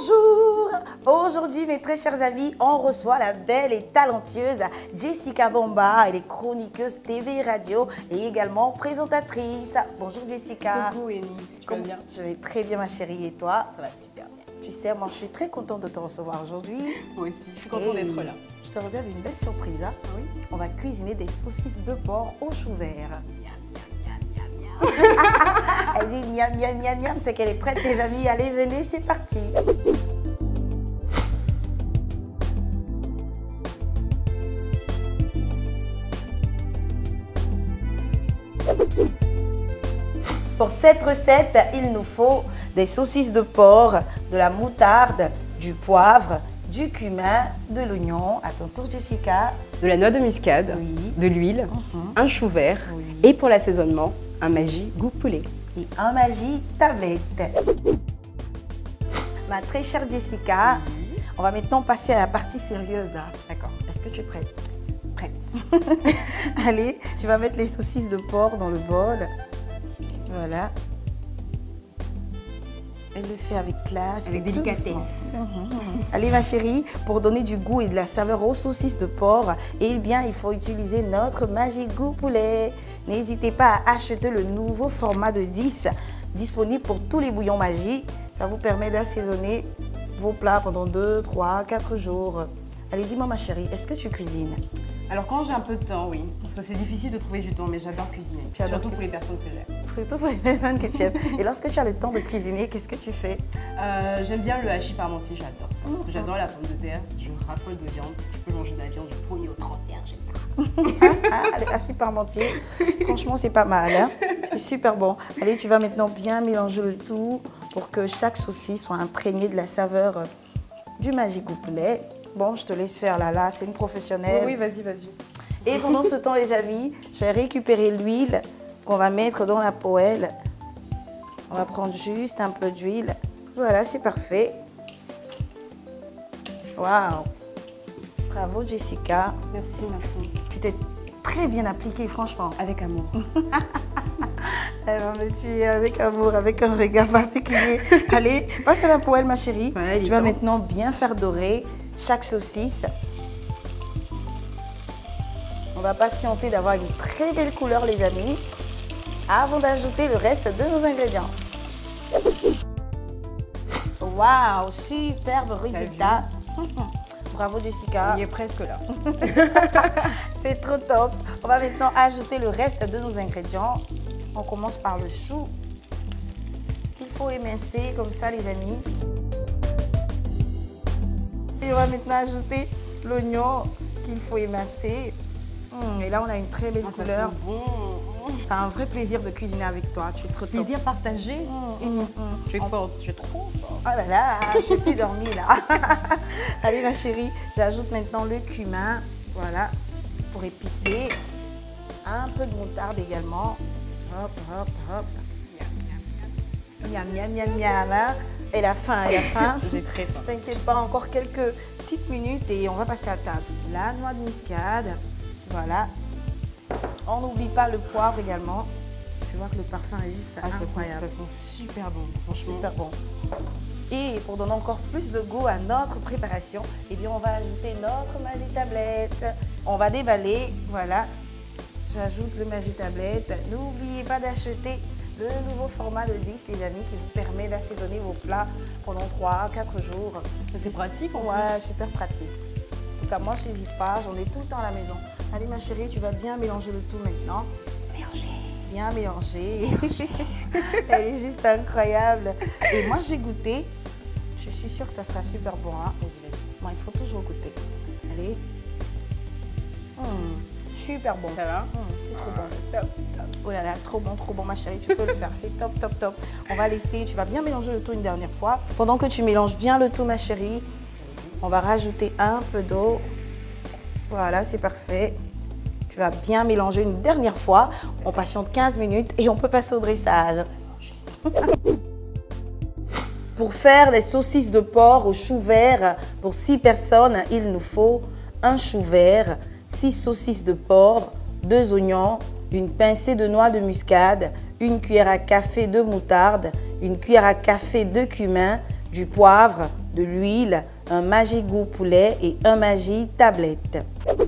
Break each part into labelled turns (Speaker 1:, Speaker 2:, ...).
Speaker 1: Bonjour! Aujourd'hui, mes très chers amis, on reçoit la belle et talentueuse Jessica Bomba. Elle est chroniqueuse TV et radio et également présentatrice. Bonjour Jessica.
Speaker 2: Coucou Eni, tu vas bien?
Speaker 1: Je vais très bien ma chérie et toi?
Speaker 2: Ça va super bien.
Speaker 1: Tu sais, moi je suis très contente de te recevoir aujourd'hui.
Speaker 2: Moi aussi, je suis contente d'être là.
Speaker 1: Je te réserve une belle surprise. Hein?
Speaker 2: Oui.
Speaker 1: On va cuisiner des saucisses de porc au chou vert. Elle dit miam miam miam miam, c'est qu'elle est prête les amis. Allez, venez, c'est parti. Pour cette recette, il nous faut des saucisses de porc, de la moutarde, du poivre, du cumin, de l'oignon. À ton tour Jessica.
Speaker 2: De la noix de muscade,
Speaker 1: Oui.
Speaker 2: de l'huile, un chou vert
Speaker 1: Oui.
Speaker 2: et pour l'assaisonnement, un Maggi goût poulet.
Speaker 1: Et un Maggi tablette. Ma très chère Jessica, on va maintenant passer à la partie sérieuse là.
Speaker 2: D'accord.
Speaker 1: Est-ce que tu es prête?
Speaker 2: Prête.
Speaker 1: Allez, tu vas mettre les saucisses de porc dans le bol. Voilà. Elle le fait avec classe.
Speaker 2: Avec
Speaker 1: et tout
Speaker 2: délicatesse.
Speaker 1: doucement. Allez ma chérie, pour donner du goût et de la saveur aux saucisses de porc, eh bien il faut utiliser notre Maggi goût poulet. N'hésitez pas à acheter le nouveau format de 10, disponible pour tous les bouillons Maggi. Ça vous permet d'assaisonner vos plats pendant 2, 3, 4 jours. Allez, dis-moi ma chérie, est-ce que tu cuisines?
Speaker 2: Alors quand j'ai un peu de temps, oui. Parce que c'est difficile de trouver du temps, mais j'adore cuisiner. Surtout pour les personnes que j'aime.
Speaker 1: Surtout pour les personnes que tu aimes. Et lorsque tu as le temps de cuisiner, qu'est-ce que tu fais?
Speaker 2: J'aime bien le hachis parmentier, j'adore ça. Parce que j'adore la pomme de terre, je raffole de viande. Je peux manger de la viande du 1er au 31, j'aime ça.
Speaker 1: Allez, hachis parmentier, franchement c'est pas mal, hein? C'est super bon. Allez, tu vas maintenant bien mélanger le tout pour que chaque saucisse soit imprégnée de la saveur du Maggi goût poulet. Bon, je te laisse faire là, c'est une professionnelle.
Speaker 2: Oui, vas-y, vas-y.
Speaker 1: Et pendant ce temps, les amis, je vais récupérer l'huile qu'on va mettre dans la poêle. On va prendre juste un peu d'huile. Voilà, c'est parfait. Waouh! Bravo, Jessica.
Speaker 2: Merci, merci.
Speaker 1: Tu t'es très bien appliquée, franchement.
Speaker 2: Avec amour.
Speaker 1: Elle va me tuer avec amour, avec un regard particulier. Allez, passe à la poêle, ma chérie.
Speaker 2: Ouais,
Speaker 1: tu vas maintenant bien faire dorer chaque saucisse. On va patienter d'avoir une très belle couleur, les amis, avant d'ajouter le reste de nos ingrédients. Waouh, superbe résultat. Bravo, Jessica.
Speaker 2: On y est presque là.
Speaker 1: C'est trop top. On va maintenant ajouter le reste de nos ingrédients. On commence par le chou. Il faut émincer comme ça, les amis. Et on va maintenant ajouter l'oignon qu'il faut émincer. Et là, on a une très belle couleur.
Speaker 2: Ça sent bon.
Speaker 1: C'est un vrai plaisir de cuisiner avec toi. Tu es trop top.
Speaker 2: Plaisir partagé. Tu es forte, je suis trop forte.
Speaker 1: Oh là là, je n'ai plus dormi là. Allez ma chérie, j'ajoute maintenant le cumin. Voilà, pour épicer. Un peu de moutarde également. Hop, hop, hop. Miam, miam, miam, miam. Hein. Elle a faim, elle a faim.
Speaker 2: J'ai très faim.
Speaker 1: T'inquiète pas, encore quelques petites minutes et on va passer à table. La noix de muscade. Voilà. On n'oublie pas le poivre également. Tu vois que le parfum est juste incroyable.
Speaker 2: Ça sent super bon, franchement.
Speaker 1: Super bon. Et pour donner encore plus de goût à notre préparation, eh bien on va ajouter notre Maggi tablette. On va déballer, voilà. J'ajoute le Maggi tablette. N'oubliez pas d'acheter le nouveau format de 10, les amis, qui vous permet d'assaisonner vos plats pendant 3-4 jours.
Speaker 2: C'est pratique en plus.
Speaker 1: Ouais, super pratique. En tout cas, moi, je n'hésite pas, j'en ai tout le temps à la maison. Allez, ma chérie, tu vas bien mélanger le tout maintenant.
Speaker 2: Mélanger.
Speaker 1: Bien mélanger. Elle est juste incroyable. Et moi, je vais goûter. Je suis sûre que ça sera super bon. Hein.
Speaker 2: Vas-y, vas-y.
Speaker 1: Moi, il faut toujours goûter. Allez. Super bon.
Speaker 2: Ça va?
Speaker 1: C'est trop bon.
Speaker 2: Top, top.
Speaker 1: Oh là là, trop bon, ma chérie. Tu peux le faire. C'est top, top, top. On va laisser. Tu vas bien mélanger le tout une dernière fois. Pendant que tu mélanges bien le tout, ma chérie, on va rajouter un peu d'eau. Voilà, c'est parfait. Tu vas bien mélanger une dernière fois. On patiente 15 minutes et on peut passer au dressage. Pour faire les saucisses de porc au chou vert, pour 6 personnes, il nous faut un chou vert, 6 saucisses de porc, 2 oignons, une pincée de noix de muscade, une cuillère à café de moutarde, une cuillère à café de cumin, du poivre, de l'huile, un Maggi Goût poulet et un Maggi tablette.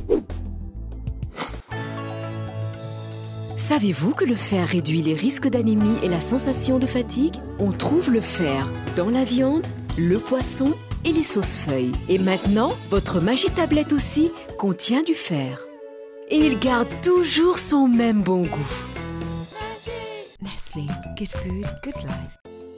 Speaker 3: Savez-vous que le fer réduit les risques d'anémie et la sensation de fatigue? On trouve le fer dans la viande, le poisson et les sauces feuilles. Et maintenant, votre Maggi tablette aussi contient du fer. Et il garde toujours son même bon goût.
Speaker 4: Nestlé, good food, good life.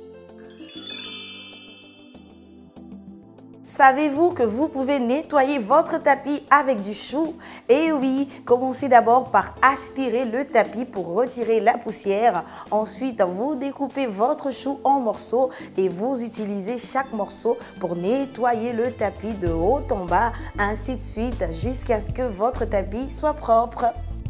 Speaker 1: Savez-vous que vous pouvez nettoyer votre tapis avec du chou? Eh oui, commencez d'abord par aspirer le tapis pour retirer la poussière. Ensuite, vous découpez votre chou en morceaux et vous utilisez chaque morceau pour nettoyer le tapis de haut en bas, ainsi de suite, jusqu'à ce que votre tapis soit propre.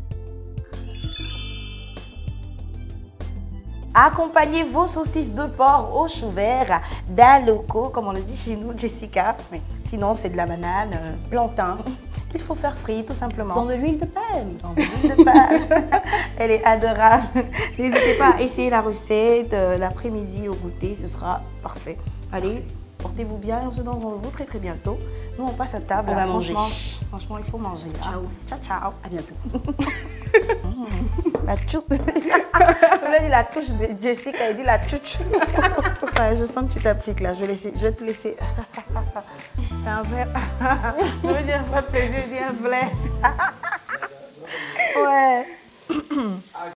Speaker 1: Accompagnez vos saucisses de porc au chou vert d'Aloco, comme on le dit chez nous, Jessica.
Speaker 2: Oui.
Speaker 1: Sinon, c'est de la banane
Speaker 2: Plantain.
Speaker 1: qu'il faut faire frire, tout simplement.
Speaker 2: Dans de l'huile de palme.
Speaker 1: Dans de l'huile de palme. Elle est adorable. N'hésitez pas à essayer la recette l'après-midi au goûter, ce sera parfait. Allez, portez-vous bien et on se donne rendez-vous très très bientôt. Nous, on passe à table.
Speaker 2: On
Speaker 1: là.
Speaker 2: va manger.
Speaker 1: Franchement, il faut manger. Là.
Speaker 2: Ciao.
Speaker 1: Ciao, ciao.
Speaker 2: À bientôt.
Speaker 1: La tchouche. On a dit la touche de Jessica, elle dit la tchouche. Ouais, je sens que tu t'appliques là. Je vais te laisser. C'est un vrai. Je veux dire un vrai plaisir, je dis un vrai. Ouais.